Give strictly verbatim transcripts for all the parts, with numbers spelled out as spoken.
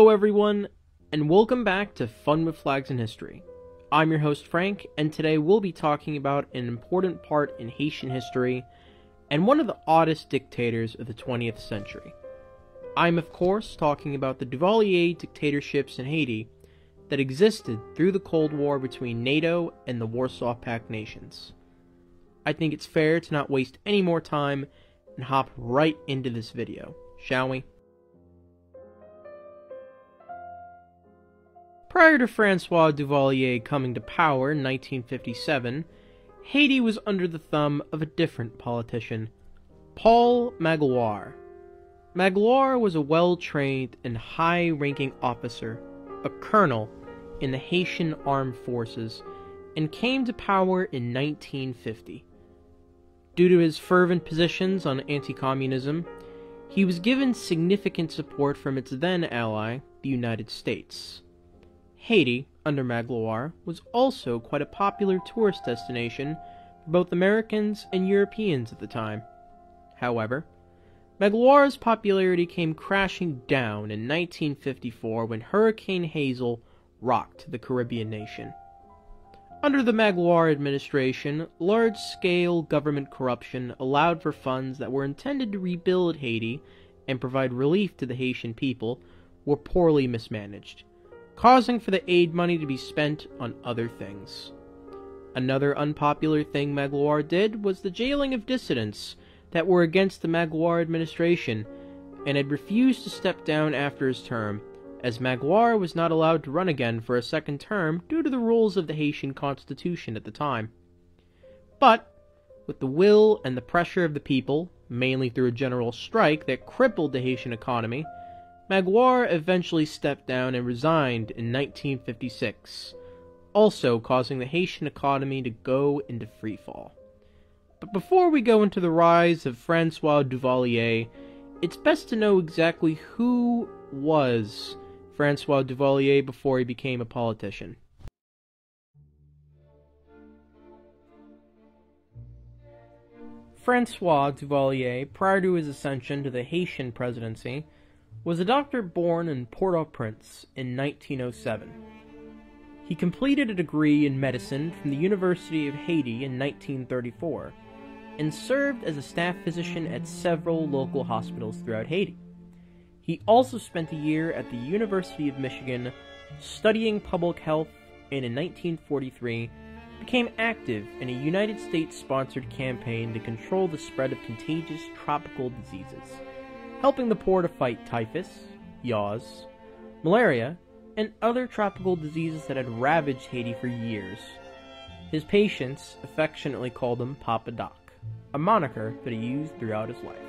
Hello everyone, and welcome back to Fun with Flags and History. I'm your host Frank, and today we'll be talking about an important part in Haitian history, and one of the oddest dictators of the twentieth century. I'm of course talking about the Duvalier dictatorships in Haiti that existed through the Cold War between NATO and the Warsaw Pact nations. I think it's fair to not waste any more time and hop right into this video, shall we? Prior to Francois Duvalier coming to power in nineteen fifty-seven, Haiti was under the thumb of a different politician, Paul Magloire. Magloire was a well-trained and high-ranking officer, a colonel in the Haitian Armed Forces, and came to power in nineteen fifty. Due to his fervent positions on anti-communism, he was given significant support from its then ally, the United States. Haiti, under Magloire, was also quite a popular tourist destination for both Americans and Europeans at the time. However, Magloire's popularity came crashing down in nineteen fifty-four when Hurricane Hazel rocked the Caribbean nation. Under the Magloire administration, large-scale government corruption allowed for funds that were intended to rebuild Haiti and provide relief to the Haitian people were poorly mismanaged, causing for the aid money to be spent on other things. Another unpopular thing Magloire did was the jailing of dissidents that were against the Magloire administration and had refused to step down after his term, as Magloire was not allowed to run again for a second term due to the rules of the Haitian constitution at the time. But, with the will and the pressure of the people, mainly through a general strike that crippled the Haitian economy, Magloire eventually stepped down and resigned in nineteen fifty-six, also causing the Haitian economy to go into freefall. But before we go into the rise of Francois Duvalier, it's best to know exactly who was Francois Duvalier before he became a politician. Francois Duvalier, prior to his ascension to the Haitian presidency, was a doctor born in Port-au-Prince in nineteen oh seven. He completed a degree in medicine from the University of Haiti in nineteen thirty-four, and served as a staff physician at several local hospitals throughout Haiti. He also spent a year at the University of Michigan studying public health, and in nineteen forty-three became active in a United States-sponsored campaign to control the spread of contagious tropical diseases, helping the poor to fight typhus, yaws, malaria, and other tropical diseases that had ravaged Haiti for years. His patients affectionately called him Papa Doc, a moniker that he used throughout his life.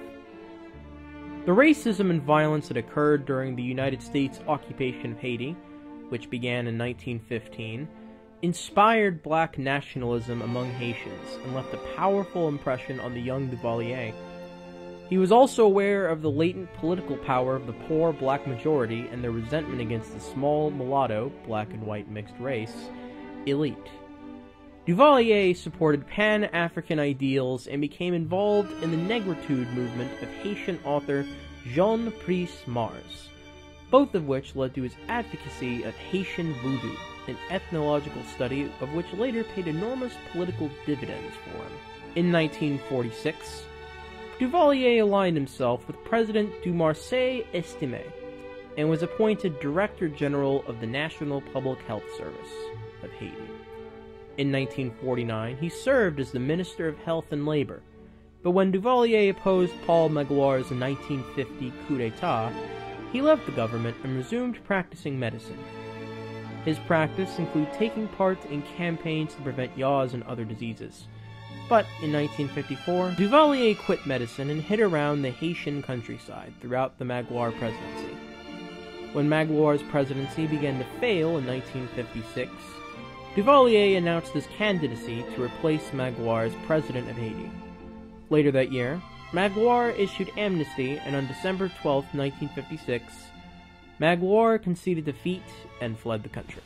The racism and violence that occurred during the United States occupation of Haiti, which began in nineteen fifteen, inspired black nationalism among Haitians and left a powerful impression on the young Duvalier. He was also aware of the latent political power of the poor black majority and their resentment against the small mulatto, black and white mixed race, elite. Duvalier supported Pan-African ideals and became involved in the Negritude movement of Haitian author Jean Price Mars, both of which led to his advocacy of Haitian voodoo, an ethnological study of which later paid enormous political dividends for him. In nineteen forty-six, Duvalier aligned himself with President Dumarsais Estimé and was appointed Director General of the National Public Health Service of Haiti. In nineteen forty-nine, he served as the Minister of Health and Labor, but when Duvalier opposed Paul Magloire's nineteen fifty coup d'etat, he left the government and resumed practicing medicine. His practice included taking part in campaigns to prevent yaws and other diseases. But in nineteen fifty-four, Duvalier quit medicine and hid around the Haitian countryside throughout the Magloire presidency. When Magloire's presidency began to fail in nineteen fifty-six, Duvalier announced his candidacy to replace Magloire as president of Haiti. Later that year, Magloire issued amnesty, and on December twelfth, nineteen fifty-six, Magloire conceded defeat and fled the country.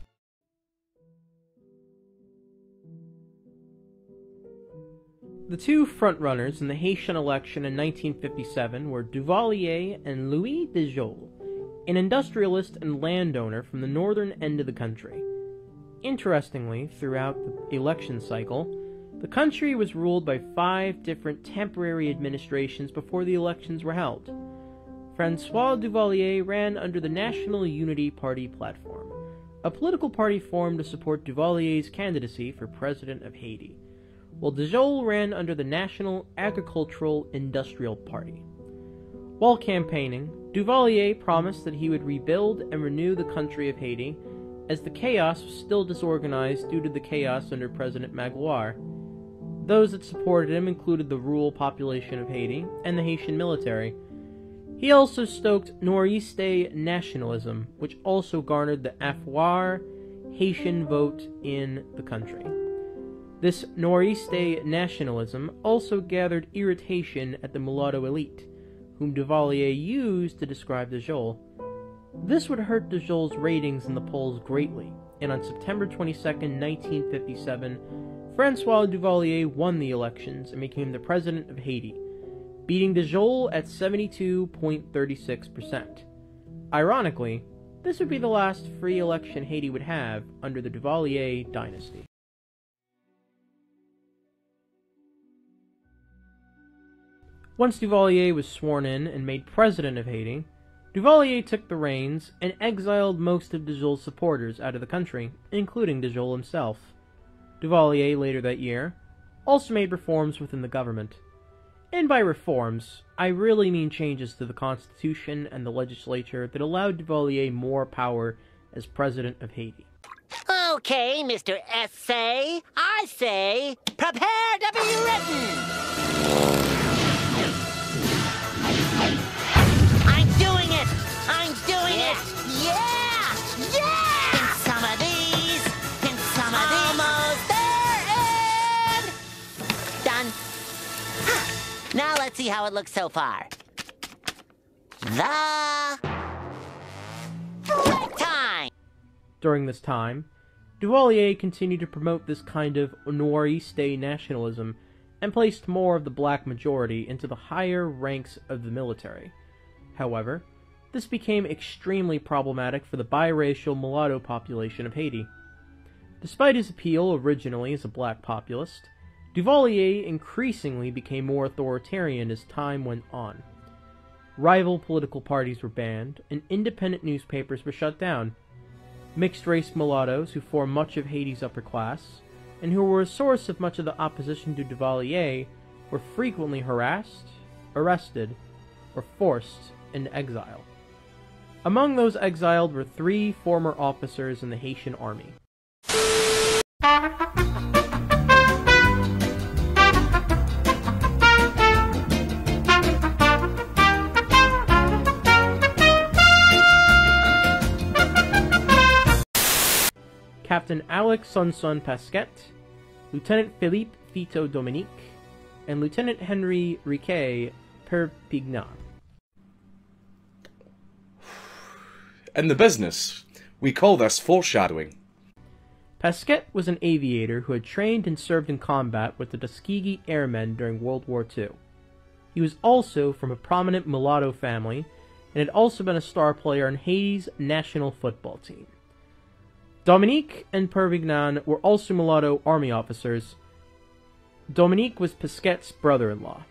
The two frontrunners in the Haitian election in nineteen fifty-seven were Duvalier and Louis de Joly, an industrialist and landowner from the northern end of the country. Interestingly, throughout the election cycle, the country was ruled by five different temporary administrations before the elections were held. Francois Duvalier ran under the National Unity Party platform, a political party formed to support Duvalier's candidacy for president of Haiti, while de Gaulle ran under the National Agricultural Industrial Party. While campaigning, Duvalier promised that he would rebuild and renew the country of Haiti, as the chaos was still disorganized due to the chaos under President Magloire. Those that supported him included the rural population of Haiti and the Haitian military. He also stoked Nor'easte nationalism, which also garnered the Afar Haitian vote in the country. This Nor'easte nationalism also gathered irritation at the mulatto elite, whom Duvalier used to describe de Gaulle. This would hurt de Gaulle's ratings in the polls greatly, and on September twenty-second, nineteen fifty-seven, Francois Duvalier won the elections and became the president of Haiti, beating de Gaulle at seventy-two point three six percent. Ironically, this would be the last free election Haiti would have under the Duvalier dynasty. Once Duvalier was sworn in and made president of Haiti, Duvalier took the reins and exiled most of de Gaulle's supporters out of the country, including de Gaulle himself. Duvalier, later that year, also made reforms within the government. And by reforms, I really mean changes to the Constitution and the legislature that allowed Duvalier more power as president of Haiti. Okay, Mister Essay, I say, prepare to be written! I'm doing it! I'm doing yeah. it! Yeah! Yeah! In some of these, in some of these. Almost there, and done. Now let's see how it looks so far. The break time! During this time, Duvalier continued to promote this kind of Nor'easte nationalism and placed more of the black majority into the higher ranks of the military. However, this became extremely problematic for the biracial mulatto population of Haiti. Despite his appeal originally as a black populist, Duvalier increasingly became more authoritarian as time went on. Rival political parties were banned, and independent newspapers were shut down. Mixed-race mulattoes, who formed much of Haiti's upper class, and who were a source of much of the opposition to Duvalier, were frequently harassed, arrested, or forced into exile. Among those exiled were three former officers in the Haitian army. Captain Alex Sonson Pasquet, Lieutenant Philippe Fito Dominique, and Lieutenant Henry Riquet Perpignan. In the business, we call this foreshadowing. Pasquet was an aviator who had trained and served in combat with the Tuskegee Airmen during World War Two. He was also from a prominent mulatto family and had also been a star player on Haiti's national football team. Dominique and Perpignan were also mulatto army officers. Dominique was Pasquet's brother-in-law.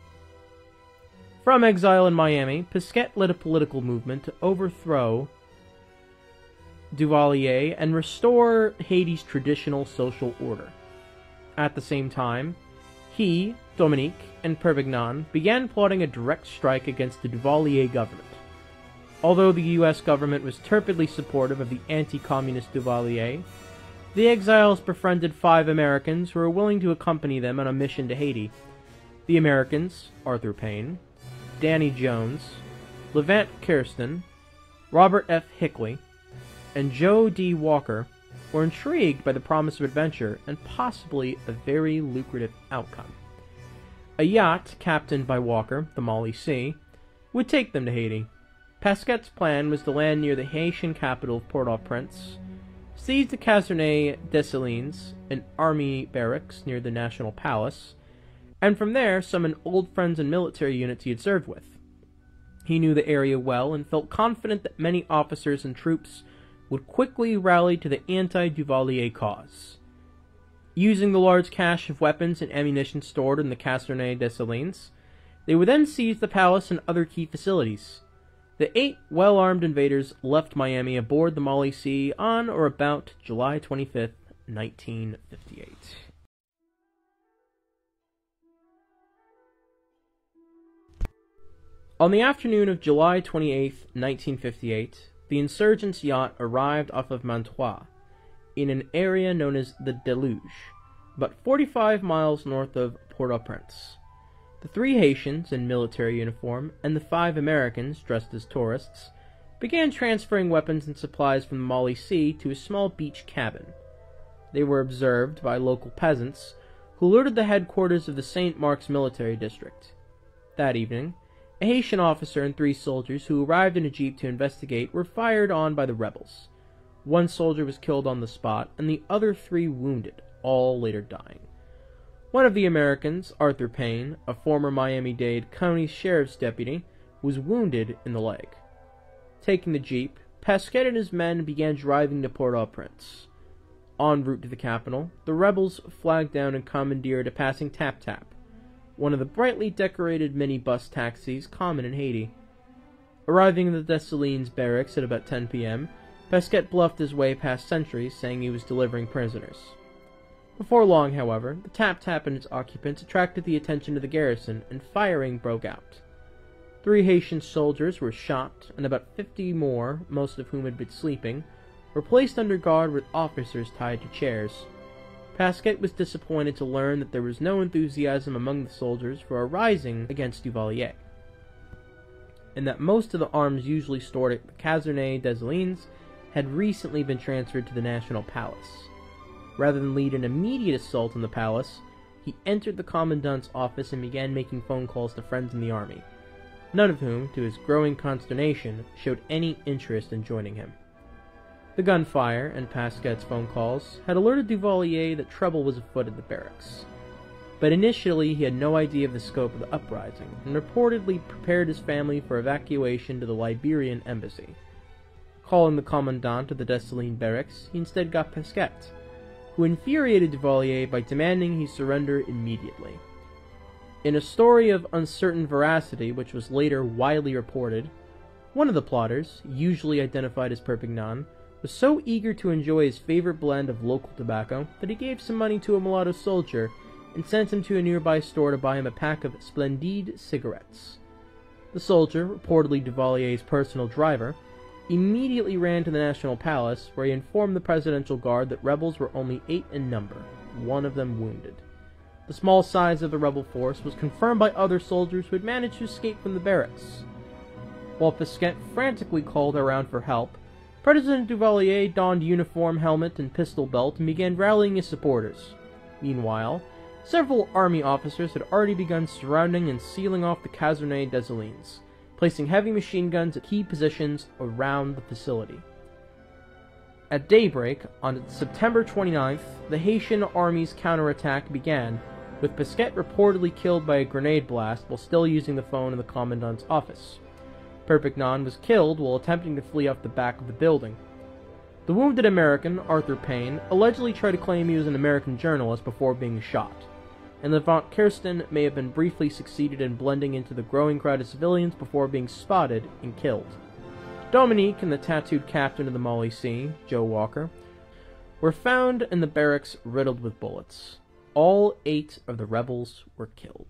From exile in Miami, Pasquet led a political movement to overthrow Duvalier and restore Haiti's traditional social order. At the same time, he, Dominique, and Perpignan began plotting a direct strike against the Duvalier government. Although the U S government was turpidly supportive of the anti-communist Duvalier, the exiles befriended five Americans who were willing to accompany them on a mission to Haiti. The Americans, Arthur Payne, Danny Jones, Levant Kirsten, Robert F. Hickley, and Joe D. Walker, were intrigued by the promise of adventure and possibly a very lucrative outcome. A yacht, captained by Walker, the Molly C, would take them to Haiti. Pasquet's plan was to land near the Haitian capital of Port-au-Prince, seize the Caserne Dessalines, an army barracks near the National Palace, and from there summon old friends and military units he had served with. He knew the area well and felt confident that many officers and troops would quickly rally to the anti-Duvalier cause. Using the large cache of weapons and ammunition stored in the Caserne des Salines, they would then seize the palace and other key facilities. The eight well-armed invaders left Miami aboard the Molly C on or about July twenty-fifth, nineteen fifty-eight. On the afternoon of July twenty-eighth, nineteen fifty-eight, the insurgents' yacht arrived off of Mantois, in an area known as the Deluge, about forty-five miles north of Port-au-Prince. The three Haitians in military uniform and the five Americans dressed as tourists began transferring weapons and supplies from the Molly C to a small beach cabin. They were observed by local peasants who alerted the headquarters of the Saint Mark's military district. That evening, a Haitian officer and three soldiers who arrived in a jeep to investigate were fired on by the rebels. One soldier was killed on the spot, and the other three wounded, all later dying. One of the Americans, Arthur Payne, a former Miami-Dade County Sheriff's deputy, was wounded in the leg. Taking the jeep, Pasquet and his men began driving to Port-au-Prince. En route to the capital, the rebels flagged down and commandeered a passing tap-tap, one of the brightly decorated minibus taxis common in Haiti. Arriving at the Dessalines barracks at about ten p.m., Pasquet bluffed his way past sentries, saying he was delivering prisoners. Before long, however, the tap-tap and its occupants attracted the attention of the garrison, and firing broke out. Three Haitian soldiers were shot, and about fifty more, most of whom had been sleeping, were placed under guard with officers tied to chairs. Pasquet was disappointed to learn that there was no enthusiasm among the soldiers for a rising against Duvalier, and that most of the arms usually stored at the Caserne des Salines had recently been transferred to the National Palace. Rather than lead an immediate assault on the palace, he entered the commandant's office and began making phone calls to friends in the army, none of whom, to his growing consternation, showed any interest in joining him. The gunfire and Pasquet's phone calls had alerted Duvalier that trouble was afoot at the barracks. But initially he had no idea of the scope of the uprising, and reportedly prepared his family for evacuation to the Liberian embassy. Calling the commandant of the Dessalines barracks, he instead got Pasquet, who infuriated Duvalier by demanding he surrender immediately. In a story of uncertain veracity which was later widely reported, one of the plotters, usually identified as Perpignan, was so eager to enjoy his favorite blend of local tobacco that he gave some money to a mulatto soldier and sent him to a nearby store to buy him a pack of Splendide cigarettes. The soldier, reportedly Duvalier's personal driver, immediately ran to the National Palace, where he informed the Presidential Guard that rebels were only eight in number, one of them wounded. The small size of the rebel force was confirmed by other soldiers who had managed to escape from the barracks. While Pasquet frantically called around for help, President Duvalier donned uniform, helmet, and pistol belt and began rallying his supporters. Meanwhile, several army officers had already begun surrounding and sealing off the Caserne des Salines, placing heavy machine guns at key positions around the facility. At daybreak, on September twenty-ninth, the Haitian army's counterattack began, with Pasquet reportedly killed by a grenade blast while still using the phone in the commandant's office. Perpignan was killed while attempting to flee off the back of the building. The wounded American, Arthur Payne, allegedly tried to claim he was an American journalist before being shot, and Levant Kirsten may have been briefly succeeded in blending into the growing crowd of civilians before being spotted and killed. Dominique and the tattooed captain of the Molly C, Joe Walker, were found in the barracks riddled with bullets. All eight of the rebels were killed.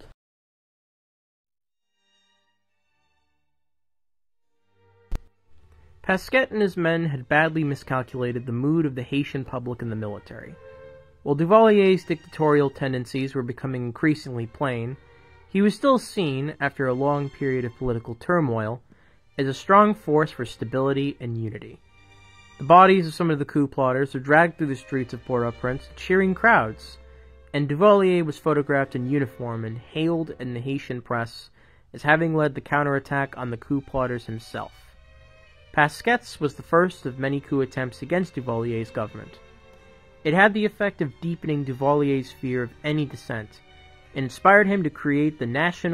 Pasquet and his men had badly miscalculated the mood of the Haitian public and the military. While Duvalier's dictatorial tendencies were becoming increasingly plain, he was still seen, after a long period of political turmoil, as a strong force for stability and unity. The bodies of some of the coup plotters were dragged through the streets of Port-au-Prince to cheering crowds, and Duvalier was photographed in uniform and hailed in the Haitian press as having led the counterattack on the coup plotters himself. Pasquet's was the first of many coup attempts against Duvalier's government. It had the effect of deepening Duvalier's fear of any dissent, and inspired him to create the National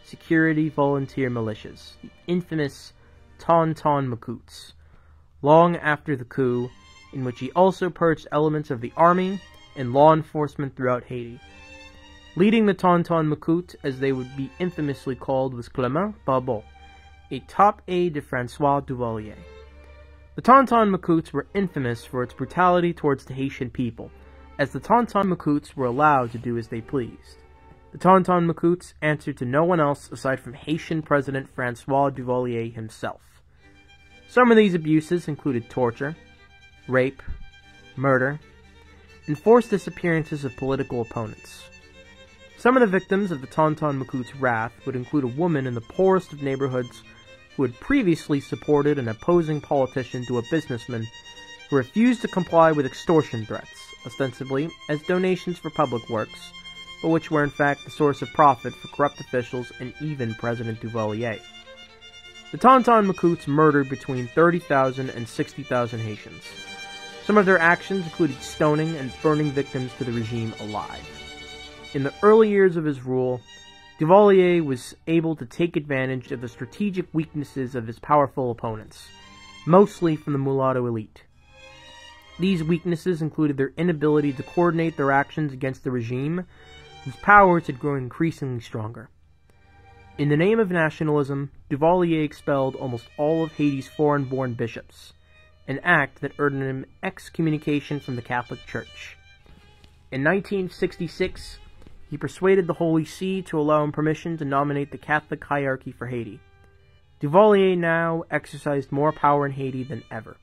security volunteer militias, the infamous Tonton Macoutes, long after the coup, in which he also purged elements of the army and law enforcement throughout Haiti. Leading the Tonton Macoutes, as they would be infamously called, was Clément Barbeau, a top aide de François Duvalier. The Tonton Macoutes were infamous for its brutality towards the Haitian people, as the Tonton Macoutes were allowed to do as they pleased. The Tonton Macoutes answered to no one else aside from Haitian President François Duvalier himself. Some of these abuses included torture, rape, murder, and forced disappearances of political opponents. Some of the victims of the Tonton Macoutes' wrath would include a woman in the poorest of neighborhoods who had previously supported an opposing politician to a businessman who refused to comply with extortion threats, ostensibly as donations for public works, but which were in fact the source of profit for corrupt officials and even President Duvalier. The Tonton Macoutes murdered between thirty thousand and sixty thousand Haitians. Some of their actions included stoning and burning victims to the regime alive. In the early years of his rule, Duvalier was able to take advantage of the strategic weaknesses of his powerful opponents, mostly from the mulatto elite. These weaknesses included their inability to coordinate their actions against the regime, whose powers had grown increasingly stronger. In the name of nationalism, Duvalier expelled almost all of Haiti's foreign-born bishops, an act that earned him excommunication from the Catholic Church. In nineteen sixty-six, he persuaded the Holy See to allow him permission to nominate the Catholic hierarchy for Haiti. Duvalier now exercised more power in Haiti than ever.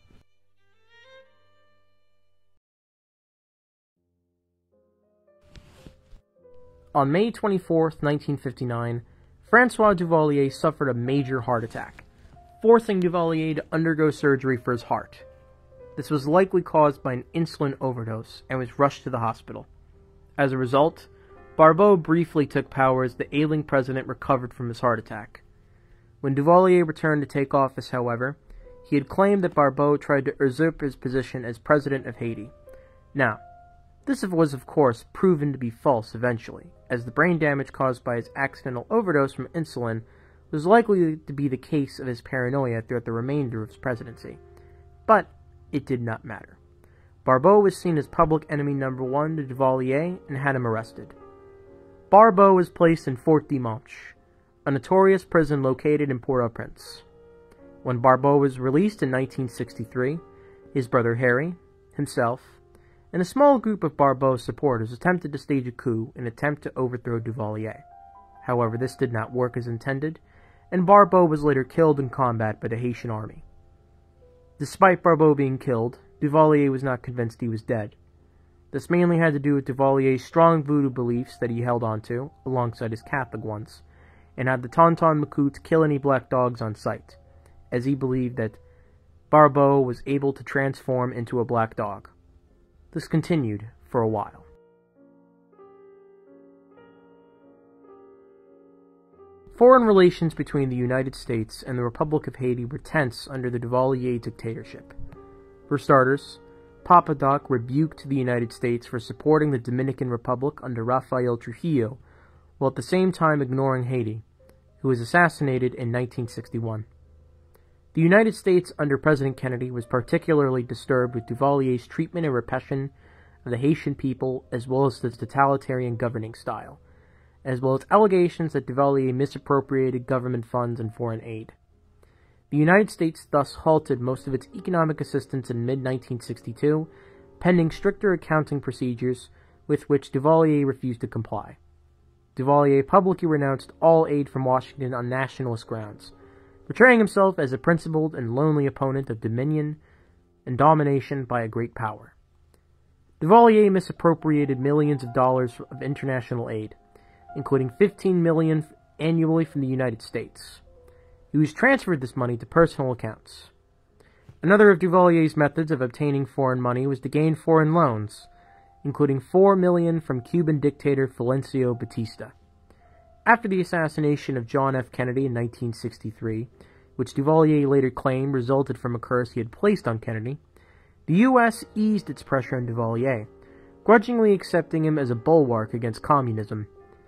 On May twenty-fourth, nineteen fifty-nine, François Duvalier suffered a major heart attack, forcing Duvalier to undergo surgery for his heart. This was likely caused by an insulin overdose and was rushed to the hospital. As a result, Barbeau briefly took power as the ailing president recovered from his heart attack. When Duvalier returned to take office, however, he had claimed that Barbeau tried to usurp his position as president of Haiti. Now, this was of course proven to be false eventually, as the brain damage caused by his accidental overdose from insulin was likely to be the case of his paranoia throughout the remainder of his presidency. But it did not matter. Barbeau was seen as public enemy number one to Duvalier and had him arrested. Barbeau was placed in Fort Dimanche, a notorious prison located in Port-au-Prince. When Barbeau was released in nineteen sixty-three, his brother Harry, himself, and a small group of Barbeau's supporters attempted to stage a coup in an attempt to overthrow Duvalier. However, this did not work as intended, and Barbeau was later killed in combat by the Haitian army. Despite Barbeau being killed, Duvalier was not convinced he was dead. This mainly had to do with Duvalier's strong voodoo beliefs that he held onto, alongside his Catholic ones, and had the Tonton Macoutes kill any black dogs on sight, as he believed that Barbeau was able to transform into a black dog. This continued for a while. Foreign relations between the United States and the Republic of Haiti were tense under the Duvalier dictatorship. For starters, Papa Doc rebuked the United States for supporting the Dominican Republic under Rafael Trujillo, while at the same time ignoring Haiti, who was assassinated in nineteen sixty-one. The United States under President Kennedy was particularly disturbed with Duvalier's treatment and repression of the Haitian people, as well as his totalitarian governing style, as well as allegations that Duvalier misappropriated government funds and foreign aid. The United States thus halted most of its economic assistance in mid nineteen sixty-two, pending stricter accounting procedures with which Duvalier refused to comply. Duvalier publicly renounced all aid from Washington on nationalist grounds, portraying himself as a principled and lonely opponent of dominion and domination by a great power. Duvalier misappropriated millions of dollars of international aid, including fifteen million dollars annually from the United States. He was transferred this money to personal accounts. Another of Duvalier's methods of obtaining foreign money was to gain foreign loans, including four million dollars from Cuban dictator Fulgencio Batista. After the assassination of John F. Kennedy in nineteen sixty-three, which Duvalier later claimed resulted from a curse he had placed on Kennedy, the U S eased its pressure on Duvalier, grudgingly accepting him as a bulwark against communism.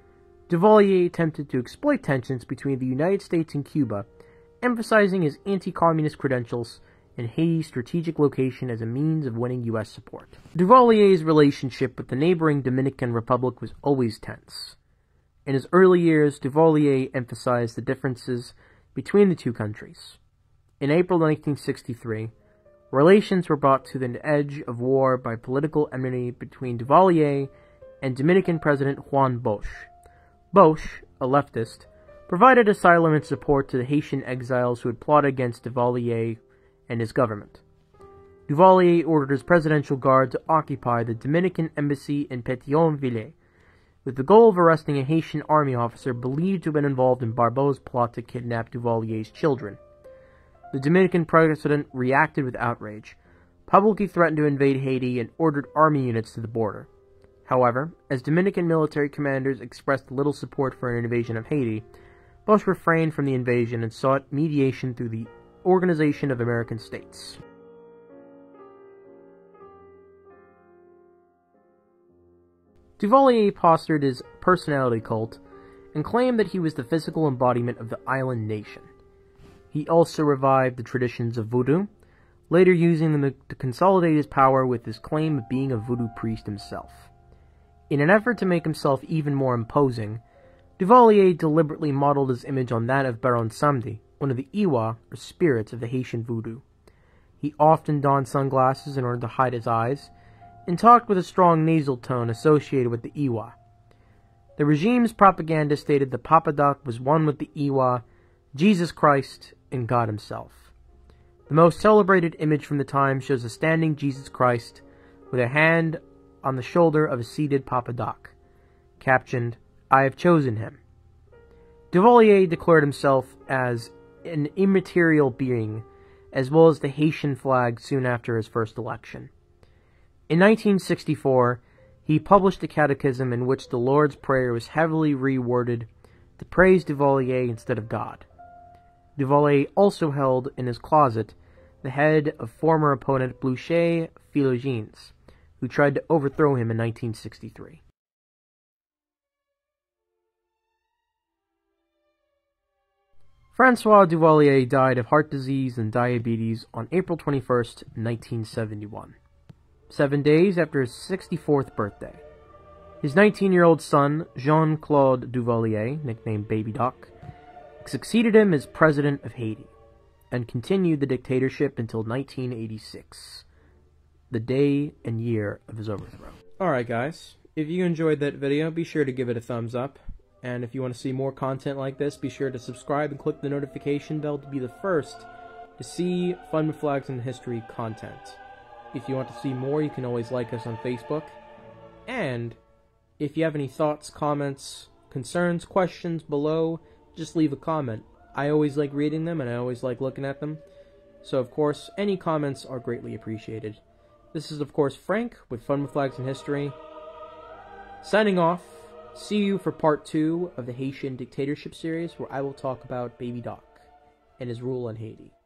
Duvalier attempted to exploit tensions between the United States and Cuba, emphasizing his anti-communist credentials and Haiti's strategic location as a means of winning U S support. Duvalier's relationship with the neighboring Dominican Republic was always tense. In his early years, Duvalier emphasized the differences between the two countries. In April nineteen sixty-three, relations were brought to the edge of war by political enmity between Duvalier and Dominican President Juan Bosch. Bosch, a leftist, provided asylum and support to the Haitian exiles who had plotted against Duvalier and his government. Duvalier ordered his presidential guard to occupy the Dominican embassy in Pétionville, with the goal of arresting a Haitian army officer believed to have been involved in Barbeau's plot to kidnap Duvalier's children. The Dominican president reacted with outrage, publicly threatened to invade Haiti, and ordered army units to the border. However, as Dominican military commanders expressed little support for an invasion of Haiti, Bosch refrained from the invasion and sought mediation through the Organization of American States. Duvalier postured his personality cult and claimed that he was the physical embodiment of the island nation. He also revived the traditions of voodoo, later using them to consolidate his power with his claim of being a voodoo priest himself. In an effort to make himself even more imposing, Duvalier deliberately modeled his image on that of Baron Samedi, one of the Iwa, or spirits of the Haitian voodoo. He often donned sunglasses in order to hide his eyes, and talked with a strong nasal tone associated with the Iwa. The regime's propaganda stated that Papa Doc was one with the Iwa, Jesus Christ, and God himself. The most celebrated image from the time shows a standing Jesus Christ with a hand on the shoulder of a seated Papa Doc, captioned, "I have chosen him." Duvalier declared himself as an immaterial being, as well as the Haitian flag soon after his first election. In nineteen sixty-four, he published a catechism in which the Lord's Prayer was heavily reworded to praise Duvalier instead of God. Duvalier also held in his closet the head of former opponent Blanchet Philogènes, who tried to overthrow him in nineteen sixty-three. François Duvalier died of heart disease and diabetes on April twenty-first, nineteen seventy-one, seven days after his sixty-fourth birthday. His nineteen-year-old son, Jean-Claude Duvalier, nicknamed Baby Doc, succeeded him as president of Haiti, and continued the dictatorship until nineteen eighty-six, the day and year of his overthrow. Alright guys, if you enjoyed that video, be sure to give it a thumbs up. And if you want to see more content like this, be sure to subscribe and click the notification bell to be the first to see Fun with Flags and History content. If you want to see more, you can always like us on Facebook. And if you have any thoughts, comments, concerns, questions below, just leave a comment. I always like reading them and I always like looking at them. So of course, any comments are greatly appreciated. This is of course Frank with Fun with Flags and History, signing off. See you for part two of the Haitian dictatorship series, where I will talk about Baby Doc and his rule in Haiti.